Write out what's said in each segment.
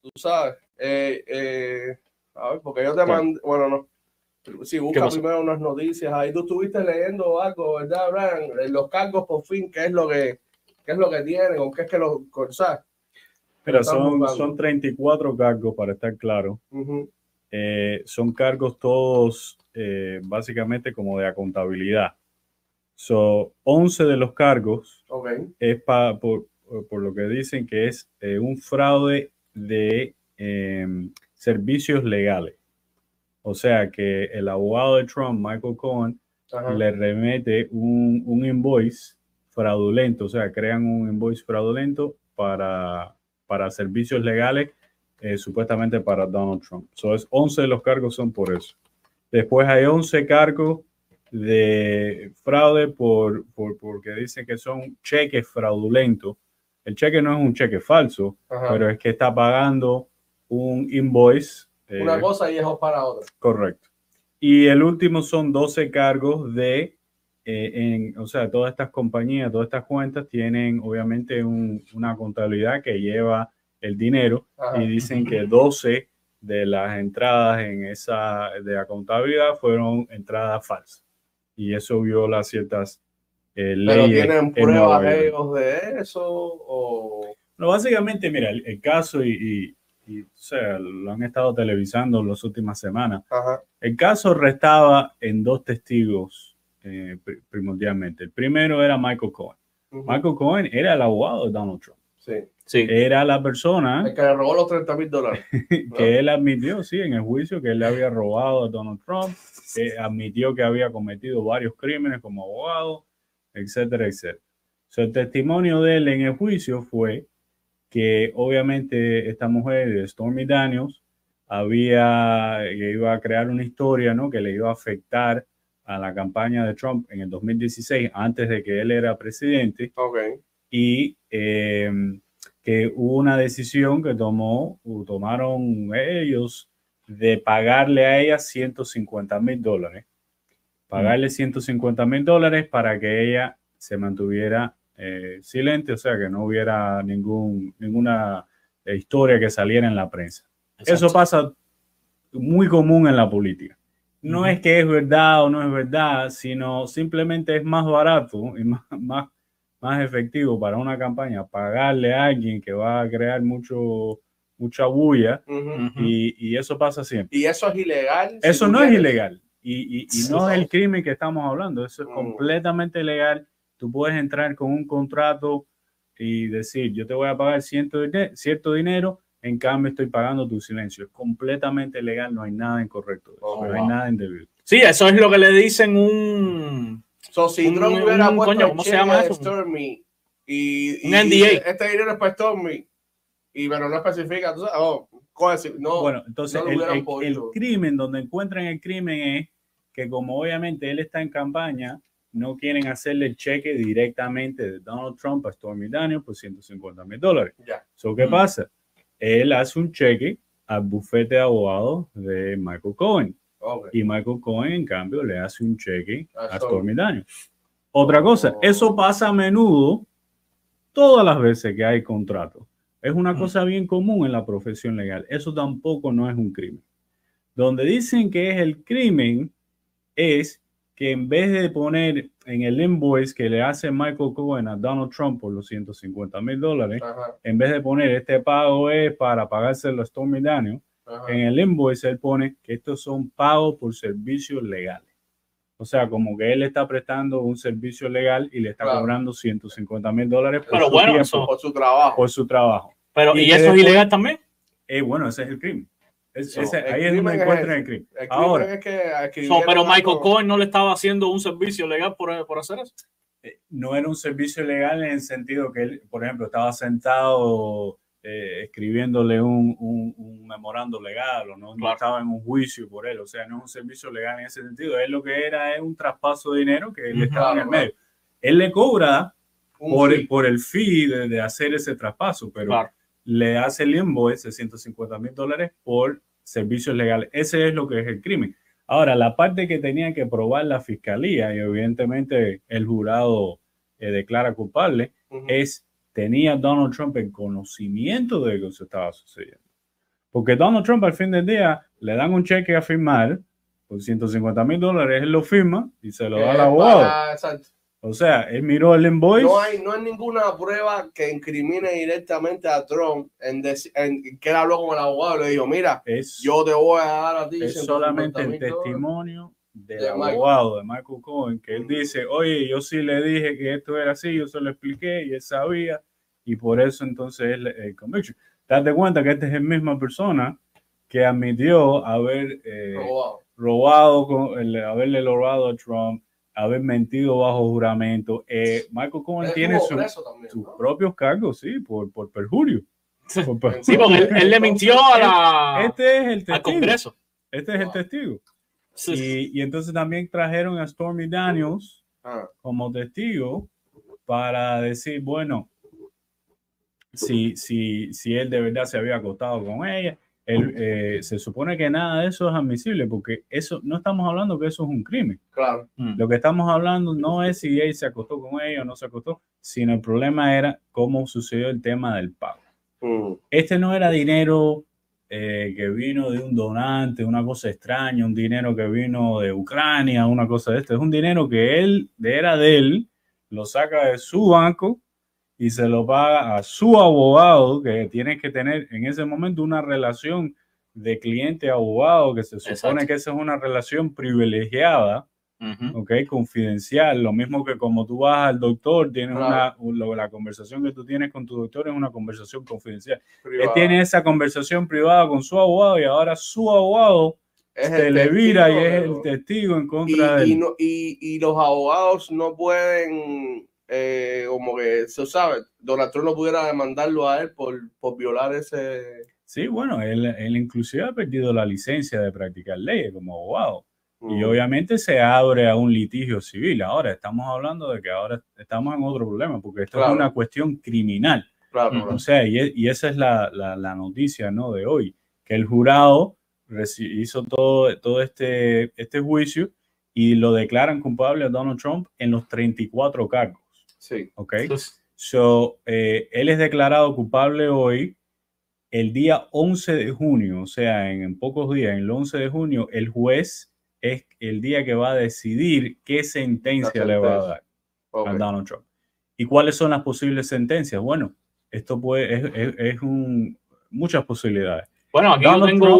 tú sabes. A ver, porque yo te mandé, bueno, no. Si busca primero unas noticias, ahí tú estuviste leyendo algo, ¿verdad, Brian? Los cargos, por fin, ¿qué es lo que tienen o qué es que los, ¿sabes? Mira, son 34 cargos, para estar claro. Son cargos todos básicamente como de contabilidad. 11 de los cargos es por lo que dicen que es un fraude de servicios legales. O sea que el abogado de Trump, Michael Cohen, le remete un invoice fraudulento, o sea, crean un invoice fraudulento para servicios legales, supuestamente para Donald Trump. 11 de los cargos son por eso. Después hay 11 cargos de fraude porque dicen que son cheques fraudulentos. El cheque no es un cheque falso, pero es que está pagando un invoice. Una cosa y es para otra. Correcto. Y el último son 12 cargos de, o sea, todas estas compañías, todas estas cuentas tienen obviamente una contabilidad que lleva el dinero y dicen que 12 de las entradas en esa de la contabilidad fueron entradas falsas. Y eso viola ciertas leyes. ¿Pero tienen pruebas ellos de eso? O... No, básicamente, mira, el caso o sea, lo han estado televisando en las últimas semanas. El caso restaba en dos testigos primordialmente. El primero era Michael Cohen. Michael Cohen era el abogado de Donald Trump. Sí. Era la persona... El que le robó los $30,000. Que él admitió, sí, en el juicio que él le había robado a Donald Trump. Admitió que había cometido varios crímenes como abogado, etcétera, etcétera. El testimonio de él en el juicio fue que obviamente esta mujer, Stormy Daniels, que iba a crear una historia, ¿no?, que le iba a afectar a la campaña de Trump en el 2016, antes de que él era presidente. Y que hubo una decisión que tomaron ellos de pagarle a ella $150,000. Pagarle $150,000 para que ella se mantuviera silente, o sea, que no hubiera ninguna historia que saliera en la prensa. Exacto. Eso pasa muy común en la política. No es que es verdad o no es verdad, sino simplemente es más barato y más efectivo para una campaña pagarle a alguien que va a crear mucha bulla, y eso pasa siempre. ¿Y eso es ilegal? Eso no es ilegal. Y no es el crimen que estamos hablando, eso es completamente legal. Tú puedes entrar con un contrato y decir, yo te voy a pagar cierto dinero, en cambio estoy pagando tu silencio. Es completamente legal, no hay nada incorrecto, no hay nada indebido. Sí, eso es lo que le dicen un... si Trump hubiera puesto ¿cómo se llama eso? Stormy un NDA. Este dinero es para Stormy, pero no especifica, no. Bueno, entonces el crimen, donde encuentran el crimen es que como obviamente él está en campaña, no quieren hacerle el cheque directamente de Donald Trump a Stormy Daniels por $150,000. ¿Qué pasa? Él hace un cheque al bufete de abogados de Michael Cohen. Y Michael Cohen, en cambio, le hace un cheque a Stormy Daniels. Otra cosa, eso pasa a menudo, todas las veces que hay contratos. Es una cosa bien común en la profesión legal. Eso tampoco no es un crimen. Donde dicen que es el crimen es que en vez de poner en el invoice que le hace Michael Cohen a Donald Trump por los $150,000, en vez de poner este pago es para pagárselo a Stormy Daniels, en el invoice él pone que estos son pagos por servicios legales. O sea, como que él está prestando un servicio legal y le está cobrando $150,000 por su trabajo. Por su trabajo. Pero, ¿y eso es ilegal también? Bueno, ese es el crimen. Ahí es donde encuentran el crimen. Ahora, pero Michael Cohen no le estaba haciendo un servicio legal por hacer eso. No era un servicio legal en el sentido que él, por ejemplo, estaba sentado escribiéndole un memorando legal o no estaba en un juicio por él. O sea, no es un servicio legal en ese sentido. Él lo que era es un traspaso de dinero que él estaba en el medio. Él le cobra por el fee de hacer ese traspaso, pero le hace el invoice de $150,000 por servicios legales. Ese es lo que es el crimen. Ahora, la parte que tenía que probar la fiscalía, y evidentemente el jurado declara culpable, ¿tenía Donald Trump el conocimiento de que eso estaba sucediendo? Porque Donald Trump al fin del día le dan un cheque a firmar por $150,000, él lo firma y se lo da al abogado. Exacto. O sea, él miró el invoice. No hay ninguna prueba que incrimine directamente a Trump en que él habló con el abogado y le dijo, mira, yo te voy a dar a ti. Es solamente el testimonio del abogado de Michael Cohen, que él dice, oye, yo sí le dije que esto era así, yo se lo expliqué y él sabía, y por eso entonces el conviction. Date cuenta que esta es la misma persona que admitió haber haberle robado a Trump, haber mentido bajo juramento. Michael Cohen tiene sus propios cargos, sí, por perjurio. Sí, porque él le mintió este es el testigo. Al Congreso. Este es el testigo. Sí. Y entonces también trajeron a Stormy Daniels como testigo para decir, bueno, si él de verdad se había acostado con ella. Se supone que nada de eso es admisible porque eso no estamos hablando que eso es un crimen. Claro. Lo que estamos hablando no es si él se acostó con ella o no se acostó, sino el problema era cómo sucedió el tema del pago. Este no era dinero que vino de un donante, una cosa extraña, un dinero que vino de Ucrania, una cosa de esto. Es un dinero que era de él, lo saca de su banco y se lo paga a su abogado, que tiene que tener en ese momento una relación de cliente-abogado, que se supone que esa es una relación privilegiada, okay, confidencial. Lo mismo que como tú vas al doctor, tienes la conversación que tú tienes con tu doctor es una conversación confidencial. Él tiene esa conversación privada con su abogado y ahora su abogado se le vira y es el testigo en contra de él. Y los abogados no pueden... como que se sabe, Donald Trump no pudiera demandarlo a él por violar ese... Sí, bueno, él inclusive ha perdido la licencia de practicar leyes como abogado. Y obviamente se abre a un litigio civil. Ahora estamos hablando de que ahora estamos en otro problema, porque esto es una cuestión criminal. O sea, y esa es la noticia, ¿no?, de hoy, que el jurado hizo todo este juicio y lo declaran culpable a Donald Trump en los 34 cargos. Sí. Okay. So, él es declarado culpable hoy. El día 11 de junio, o sea, en pocos días, el 11 de junio, el juez es el día que va a decidir qué sentencia le va a dar a Donald Trump. ¿Y cuáles son las posibles sentencias? Bueno, esto es muchas posibilidades. Bueno, aquí yo tengo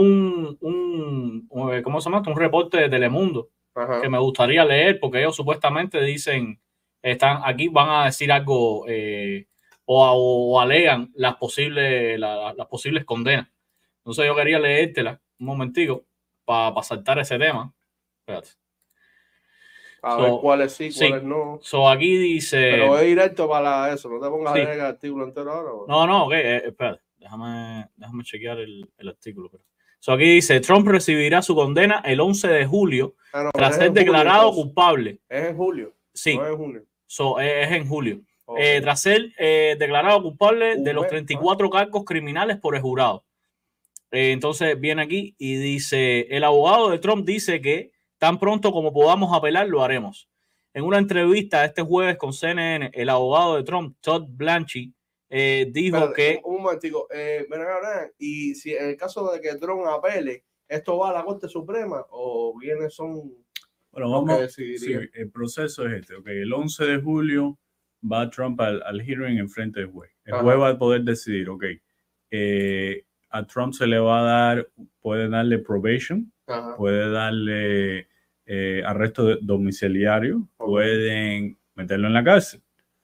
¿cómo se llama? Un reporte de Telemundo que me gustaría leer, porque ellos supuestamente dicen, aquí van a decir algo o alegan las posibles condenas. Entonces yo quería leértela un momentico para saltar ese tema. Espérate. A ver cuáles sí, cuáles no. Aquí dice... Pero es directo para eso, no te pongas a leer el artículo entero ahora. No, ok, espérate. Déjame chequear el artículo. Aquí dice, Trump recibirá su condena el 11 de julio tras ser declarado culpable. Es en julio. Sí. No es en junio. Es en julio. Tras ser declarado culpable de los 34 cargos criminales por el jurado. Entonces viene aquí y dice, el abogado de Trump dice que tan pronto como podamos apelar, lo haremos. En una entrevista este jueves con CNN, el abogado de Trump, Todd Blanchard, dijo que... Un momentico, y si en el caso de que Trump apele, ¿esto va a la Corte Suprema o quiénes son? Bueno, vamos, sí, el proceso es este. Okay, el 11 de julio va Trump al hearing en frente del juez. El juez va a poder decidir, a Trump se le va a dar, puede darle probation, puede darle arresto domiciliario, pueden meterlo en la cárcel.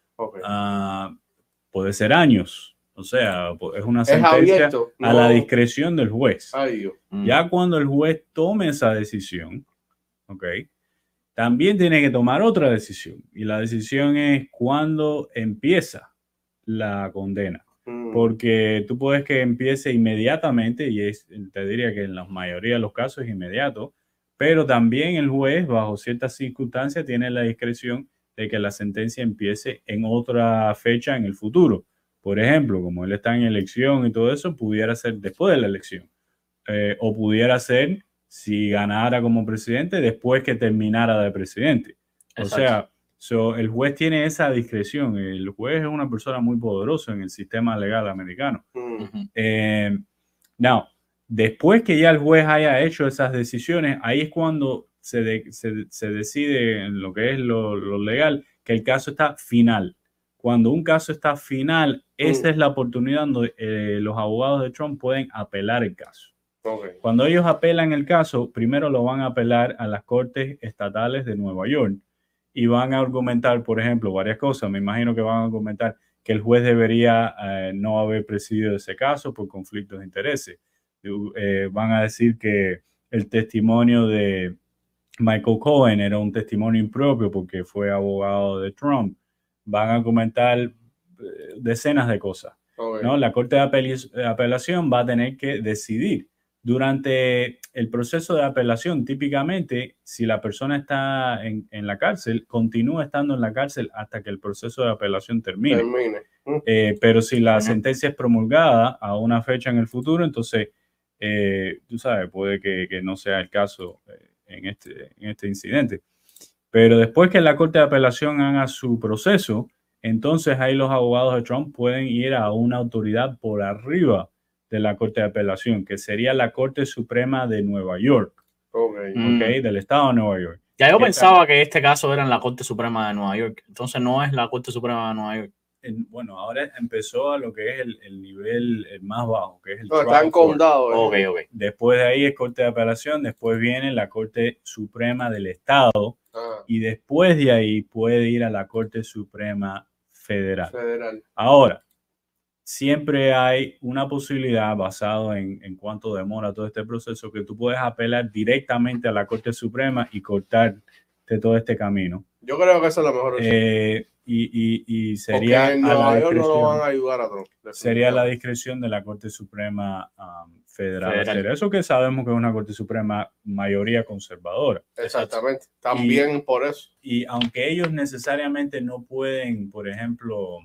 Puede ser años. O sea, es una sentencia a la discreción del juez. Ya cuando el juez tome esa decisión, también tiene que tomar otra decisión. Y la decisión es cuándo empieza la condena. Porque tú puedes que empiece inmediatamente, y te diría que en la mayoría de los casos es inmediato, pero también el juez, bajo ciertas circunstancias, tiene la discreción de que la sentencia empiece en otra fecha en el futuro. Por ejemplo, como él está en elección y todo eso, pudiera ser después de la elección. O pudiera ser, si ganara como presidente, después que terminara de presidente. Exacto. O sea, el juez tiene esa discreción. El juez es una persona muy poderosa en el sistema legal americano. Now, Después que ya el juez haya hecho esas decisiones, ahí es cuando se decide en lo que es lo legal, que el caso está final. Cuando un caso está final, esa es la oportunidad donde los abogados de Trump pueden apelar el caso. Okay. Cuando ellos apelan el caso, primero lo van a apelar a las cortes estatales de Nueva York y van a argumentar, por ejemplo, varias cosas. Me imagino que van a argumentar que el juez debería no haber presidido ese caso por conflictos de intereses. Van a decir que el testimonio de Michael Cohen era un testimonio impropio porque fue abogado de Trump. Van a comentar decenas de cosas. Okay. ¿No? La Corte de Apelación va a tener que decidir. Durante el proceso de apelación, típicamente, si la persona está en la cárcel, continúa estando en la cárcel hasta que el proceso de apelación termine. Pero si la sentencia es promulgada a una fecha en el futuro, entonces, tú sabes, puede que no sea el caso en este incidente. Pero después que la Corte de Apelación haga su proceso, entonces ahí los abogados de Trump pueden ir a una autoridad por arriba de la Corte de Apelación, que sería la Corte Suprema de Nueva York, okay, del estado de Nueva York. Ya yo pensaba que este caso era en la Corte Suprema de Nueva York, entonces no es la Corte Suprema de Nueva York. Bueno, ahora empezó a lo que es el nivel más bajo, que es el trial condado. Okay. Después de ahí es Corte de Apelación, después viene la Corte Suprema del Estado y después de ahí puede ir a la Corte Suprema Federal. Ahora, siempre hay una posibilidad basado en cuánto demora todo este proceso que tú puedes apelar directamente a la Corte Suprema y cortarte todo este camino. Yo creo que esa es la mejor opción. Y sería a la discreción, no lo van a ayudar a Trump. Sería la discreción de la Corte Suprema Federal. Eso que sabemos que es una Corte Suprema mayoría conservadora. Exactamente. También por eso. Y aunque ellos necesariamente no pueden, por ejemplo,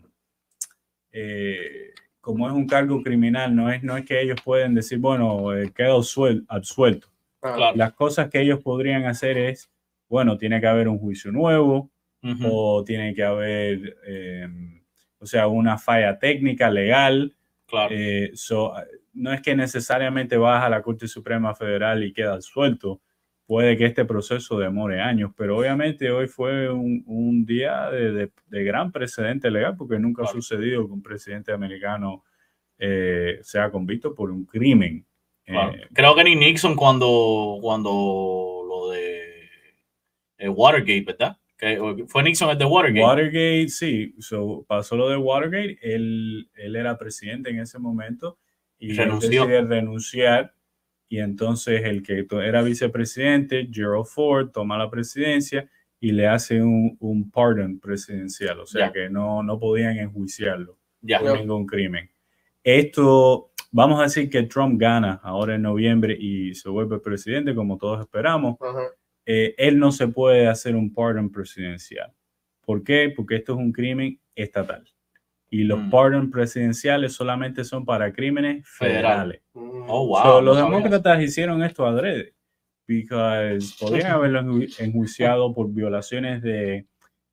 como es un cargo criminal, no es que ellos pueden decir, bueno, queda absuelto. Claro. Las cosas que ellos podrían hacer es, bueno, tiene que haber un juicio nuevo, o tiene que haber, o sea, una falla técnica, legal. Claro. No es que necesariamente vas a la Corte Suprema Federal y quedas suelto. Puede que este proceso demore años, pero obviamente hoy fue un día de gran precedente legal porque nunca ha sucedido que un presidente americano sea convicto por un crimen. Creo que ni Nixon cuando lo de Watergate, ¿verdad? ¿Fue Nixon el de Watergate? Watergate, sí. Pasó lo de Watergate. Él era presidente en ese momento y renunció. Decidió renunciar. Y entonces el que era vicepresidente, Gerald Ford, toma la presidencia y le hace un pardon presidencial. O sea que no podían enjuiciarlo por ningún crimen. Esto, vamos a decir que Trump gana ahora en noviembre y se vuelve presidente, como todos esperamos. Él no se puede hacer un pardon presidencial. ¿Por qué? Porque esto es un crimen estatal. Y los pardon presidenciales solamente son para crímenes federales. Oh, wow. Los demócratas hicieron esto adrede. Porque podrían haberlo enjuiciado por violaciones de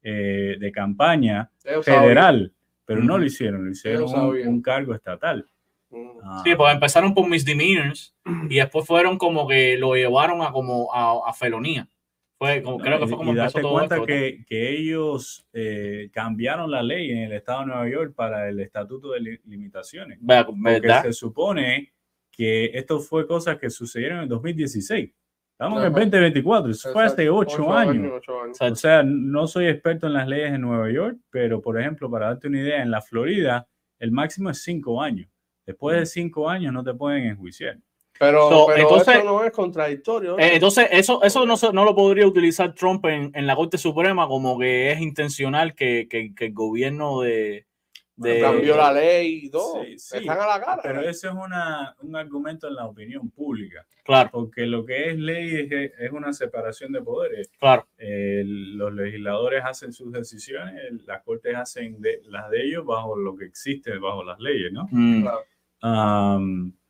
campaña federal. Pero no lo hicieron. Lo hicieron un cargo estatal. Sí, pues empezaron por misdemeanors y después fueron como que lo llevaron a felonía. Creo que fue como y empezó date todo cuenta esto, que ellos cambiaron la ley en el estado de Nueva York para el estatuto de limitaciones. Porque se supone que esto fue cosas que sucedieron en el 2016. Estamos en el 2024, eso fue hace 8 años. O sea, no soy experto en las leyes en Nueva York, pero por ejemplo, para darte una idea, en la Florida el máximo es 5 años. Después de 5 años no te pueden enjuiciar. Pero entonces, eso no es contradictorio. Entonces, eso no lo podría utilizar Trump en la Corte Suprema como que es intencional que el gobierno cambió la ley y todo. Sí, están a la cara. Pero ese es un argumento en la opinión pública. Claro. Porque lo que es ley es una separación de poderes. Claro. Los legisladores hacen sus decisiones, las cortes hacen las de ellos bajo lo que existe, bajo las leyes, ¿no? Claro.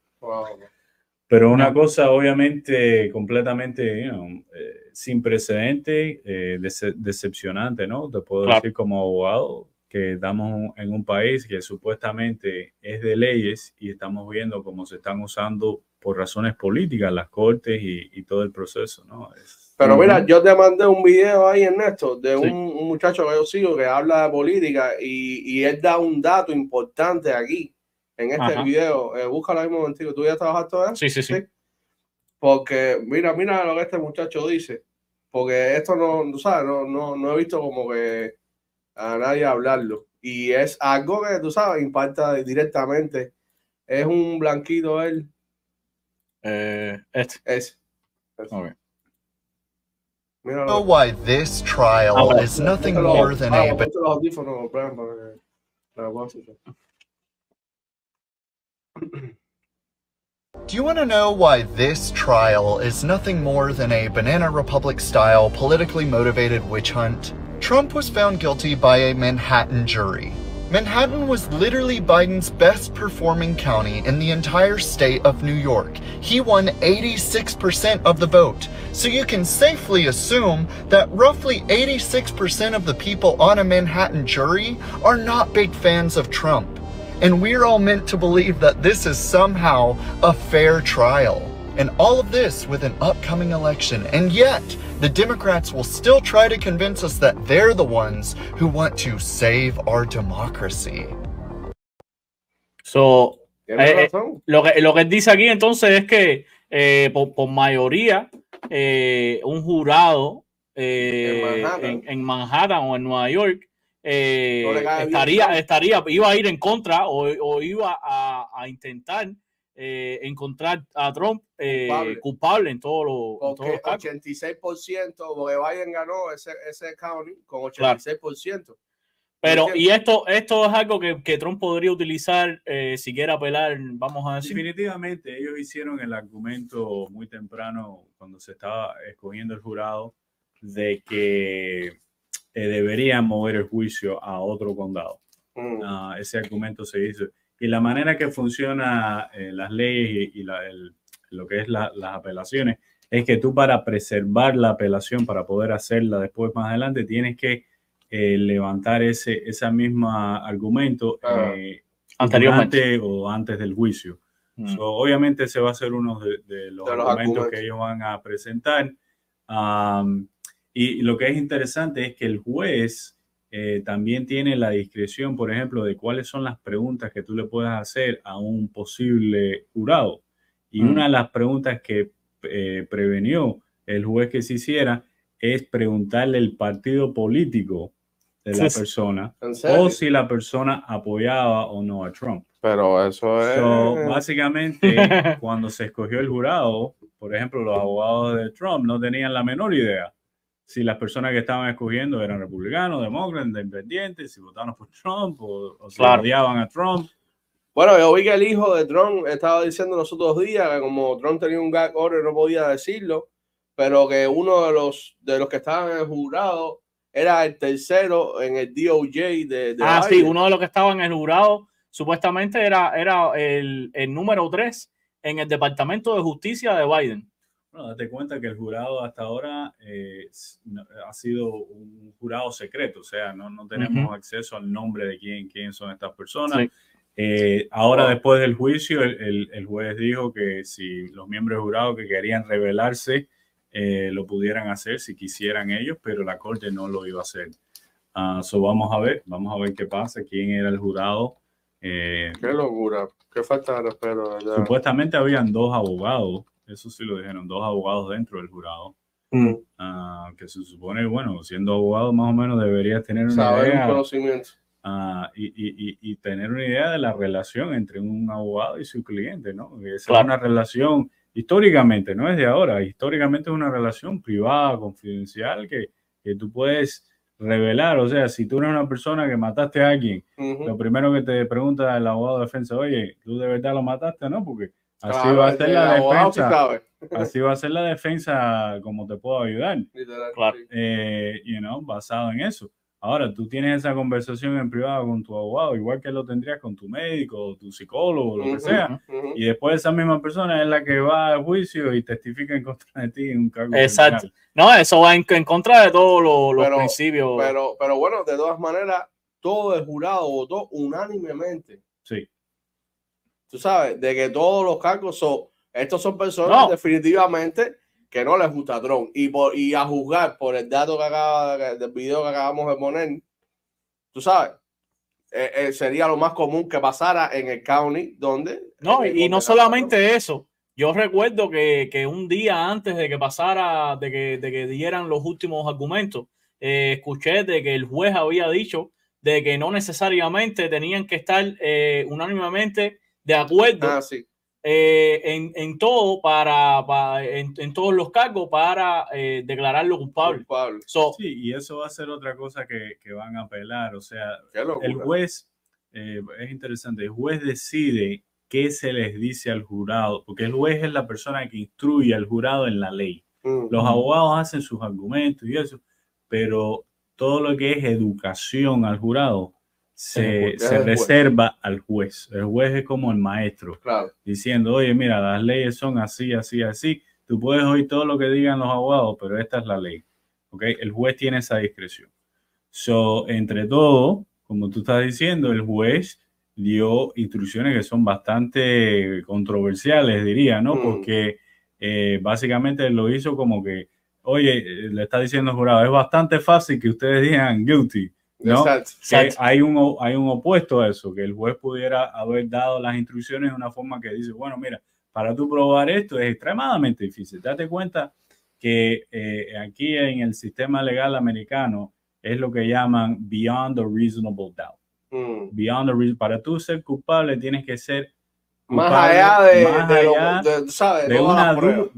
Pero una cosa obviamente completamente sin precedente, decepcionante, ¿no? Te puedo decir como abogado que estamos en un país que supuestamente es de leyes y estamos viendo cómo se están usando por razones políticas las cortes y todo el proceso, ¿no? Pero mira, yo te mandé un video ahí, Ernesto, de un muchacho que yo sigo que habla de política y él da un dato importante aquí en este video. Búscalo ahí un momentito. ¿Tú ya trabajaste todo eso? Sí. Porque mira lo que este muchacho dice. Porque esto no sabes, no he visto como que a nadie hablarlo. Y es algo que, tú sabes, impacta directamente. Es un blanquito él. Este. Okay. Know why this trial is nothing more than a... Do you want to know why this trial is nothing more than a Banana Republic-style, politically motivated witch hunt? Trump was found guilty by a Manhattan jury. Manhattan was literally Biden's best performing county in the entire state of New York. He won 86% of the vote. So you can safely assume that roughly 86% of the people on a Manhattan jury are not big fans of Trump. And we're all meant to believe that this is somehow a fair trial. And all of this with an upcoming election. And yet, the Democrats will still try to convince us that they're the ones who want to save our democracy. So, lo que dice aquí entonces es que por mayoría un jurado en Manhattan o en Nueva York iba a ir en contra o iba a intentar encontrar a Trump culpable en todos los casos. 86%, porque Biden ganó ese county con 86%. Claro. Pero, y esto es algo que Trump podría utilizar si quiere apelar, vamos a decir. Definitivamente, ellos hicieron el argumento muy temprano cuando se estaba escogiendo el jurado de que deberían mover el juicio a otro condado. Ese argumento se hizo. Y la manera que funciona las leyes y lo que es las apelaciones es que tú, para preservar la apelación, para poder hacerla después más adelante, tienes que levantar ese mismo argumento anteriormente o antes del juicio. Obviamente ese va a ser uno de los argumentos que ellos van a presentar. Y lo que es interesante es que el juez también tiene la discreción, por ejemplo, de cuáles son las preguntas que tú le puedes hacer a un posible jurado. Y una de las preguntas que prevenió el juez que se hiciera es preguntarle el partido político de la persona o si la persona apoyaba o no a Trump. Pero eso es... básicamente, cuando se escogió el jurado, por ejemplo, los abogados de Trump no tenían la menor idea si las personas que estaban escogiendo eran republicanos, demócratas, independientes, si votaban por Trump o si odiaban a Trump. Bueno, yo vi que el hijo de Trump estaba diciendo los otros días que como Trump tenía un gag order no podía decirlo, pero que uno de los que estaban en el jurado era el tercero en el DOJ de Biden. Sí, uno de los que estaban en el jurado supuestamente era el número 3 en el Departamento de Justicia de Biden. Bueno, date cuenta que el jurado hasta ahora ha sido un jurado secreto, o sea, no tenemos acceso al nombre de quién son estas personas. Sí. Ahora, después del juicio, el juez dijo que si los miembros del jurado que querían rebelarse lo pudieran hacer si quisieran ellos, pero la corte no lo iba a hacer. Vamos a ver qué pasa, quién era el jurado. Qué locura, qué falta de respeto. Supuestamente habían 2 abogados. Eso sí lo dijeron, 2 abogados dentro del jurado. Que se supone, bueno, siendo abogado más o menos deberías tener una idea, un conocimiento. Y tener una idea de la relación entre un abogado y su cliente, ¿no? Esa es una relación, históricamente, no es de ahora, históricamente es una relación privada, confidencial, que tú puedes revelar. O sea, si tú eres una persona que mataste a alguien, lo primero que te pregunta el abogado de defensa, oye, ¿tú de verdad lo mataste o no? Porque así va a ser la defensa. Así va a ser la defensa, como te puedo ayudar. Claro. Basado en eso. Ahora, tú tienes esa conversación en privado con tu abogado, igual que lo tendrías con tu médico, tu psicólogo, lo que sea. Y después esa misma persona es la que va al juicio y testifica en contra de ti en un cargo. Exacto. Criminal. No, eso va en contra de todos los principios. Pero bueno, de todas maneras, todo el jurado votó unánimemente. Sí. Tú sabes, de que todos los cargos son... Estos son personas definitivamente que no les gusta Trump. Y a juzgar por el dato que del video que acabamos de poner, tú sabes, sería lo más común que pasara en el county donde... No, y no solamente eso. Yo recuerdo que un día antes de que pasara, de que dieran los últimos argumentos, escuché de que el juez había dicho de que no necesariamente tenían que estar unánimemente de acuerdo en todo en todos los cargos para declararlo culpable. Sí, y eso va a ser otra cosa que van a apelar. O sea, el juez, es interesante, el juez decide qué se les dice al jurado, porque el juez es la persona que instruye al jurado en la ley. Los abogados hacen sus argumentos y eso, pero todo lo que es educación al jurado se reserva al juez. El juez es como el maestro, diciendo, oye, mira, las leyes son así, así, así. Tú puedes oír todo lo que digan los abogados, pero esta es la ley. ¿Okay? El juez tiene esa discreción. Entre todo, como tú estás diciendo, el juez dio instrucciones que son bastante controversiales, diría, ¿no? Porque básicamente lo hizo como que, oye, le está diciendo al jurado, es bastante fácil que ustedes digan guilty, ¿no? Que hay un opuesto a eso, que el juez pudiera haber dado las instrucciones de una forma que dice, bueno, mira, para tú probar esto es extremadamente difícil. Date cuenta que aquí en el sistema legal americano es lo que llaman beyond a reasonable doubt. Para tú ser culpable tienes que ser culpable, más allá de una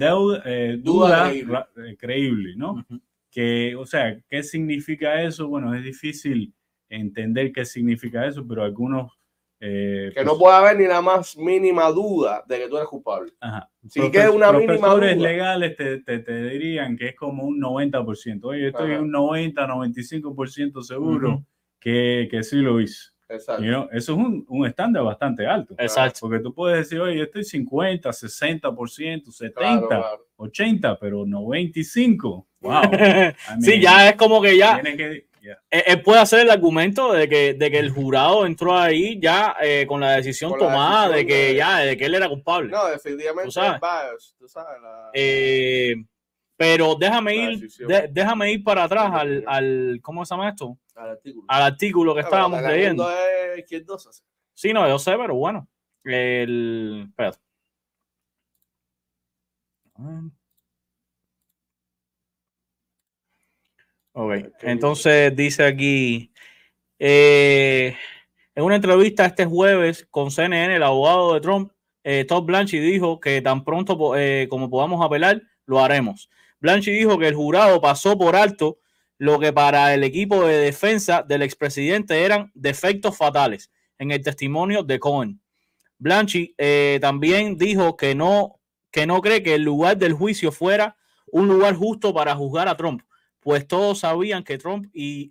duda creíble, ¿no? Que, o sea, ¿qué significa eso? Bueno, es difícil entender qué significa eso, pero algunos que no puede haber ni la más mínima duda de que tú eres culpable. Si que una profesores legales te dirían que es como un 90%. Oye, estoy un 90-95% seguro que sí lo hizo. Exacto. Eso es un estándar bastante alto. Exacto. Porque tú puedes decir, oye, yo estoy 50, 60%, 70, 80, pero 95. Wow. Sí, ya es como que ya... Él puede hacer el argumento de que el jurado entró ahí ya con la decisión tomada de que él era culpable. No, definitivamente. Tú sabes. Pero déjame ir para atrás al ¿cómo se llama esto? Al artículo que estábamos leyendo. Sí, no, yo sé, pero bueno. Espérate. Ok, entonces dice aquí, en una entrevista este jueves con CNN, el abogado de Trump, Todd Blanchard, dijo que tan pronto como podamos apelar, lo haremos. Blanchard dijo que el jurado pasó por alto lo que para el equipo de defensa del expresidente eran defectos fatales en el testimonio de Cohen. Blanchard también dijo que no cree que el lugar del juicio fuera un lugar justo para juzgar a Trump, pues todos sabían que Trump y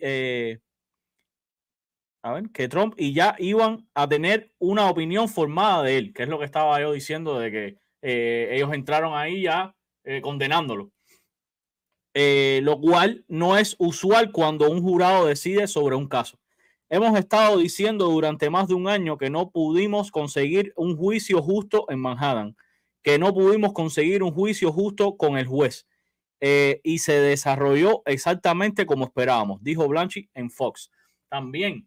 ya iban a tener una opinión formada de él, que es lo que estaba yo diciendo de que ellos entraron ahí ya condenándolo. Lo cual no es usual cuando un jurado decide sobre un caso. Hemos estado diciendo durante más de un año que no pudimos conseguir un juicio justo en Manhattan, que no pudimos conseguir un juicio justo con el juez. Y se desarrolló exactamente como esperábamos, dijo Blanchard en Fox. También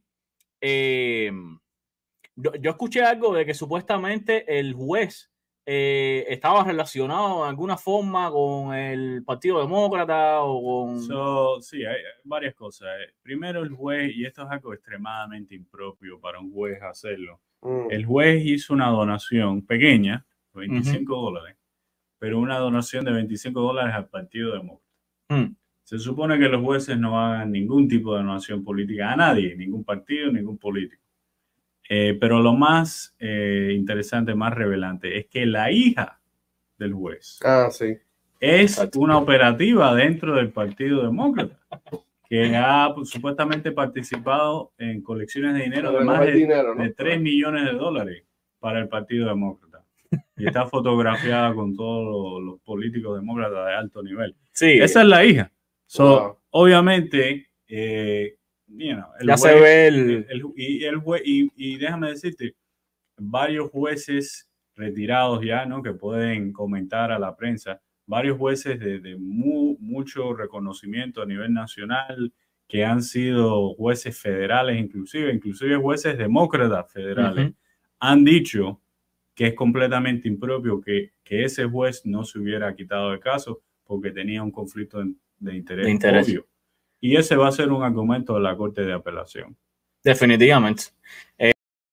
yo escuché algo de que supuestamente el juez estaba relacionado de alguna forma con el Partido Demócrata o con... Sí, hay varias cosas. Primero, el juez, y esto es algo extremadamente impropio para un juez hacerlo. El juez hizo una donación pequeña, $25, pero una donación de $25 al Partido Demócrata. Se supone que los jueces no hagan ningún tipo de donación política a nadie, ningún partido, ningún político. Pero lo más interesante, más revelante, es que la hija del juez es una operativa dentro del Partido Demócrata, que ha supuestamente participado en colecciones de dinero de más de $3 millones para el Partido Demócrata. Y está fotografiada con todos los políticos demócratas de alto nivel. Sí. Esa es la hija. Obviamente, ya se ve y déjame decirte, varios jueces retirados ya, ¿no? Que pueden comentar a la prensa. Varios jueces de mucho reconocimiento a nivel nacional, que han sido jueces federales, inclusive jueces demócratas federales, han dicho que es completamente impropio que ese juez no se hubiera quitado el caso porque tenía un conflicto de interés obvio. Y ese va a ser un argumento de la Corte de Apelación. Definitivamente.